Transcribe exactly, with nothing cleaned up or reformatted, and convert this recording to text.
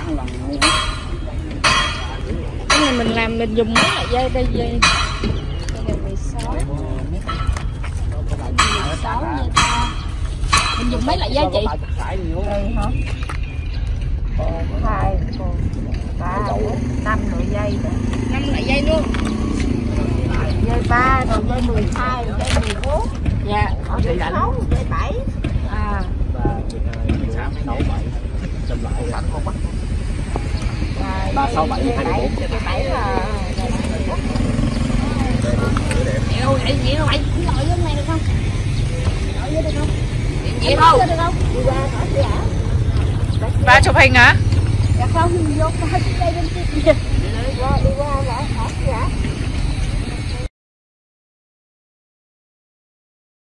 Cái này mình làm mình dùng mấy loại dây đây dây. Đây là mười sáu. mười sáu dây ta. Mình dùng mấy loại dây chị? Đây hả? một, hai, ba, bốn, năm loại dây. năm loại dây luôn. Dây ba, rồi dây mười hai, rồi dây mười bốn. Dạ, dây sáu, dây bảy. À. ba sáu bảy hai mươi bốn. bảy là nhiều vậy nhiều vậy cũng lội dưới này được không? Lội dưới được không? Vậy không? Được không? Đi qua khỏi đi hả? Ba chụp hình hả? Dạ không, vô qua chiếc dây bên kia. Đi qua đi qua lại khỏi đi hả?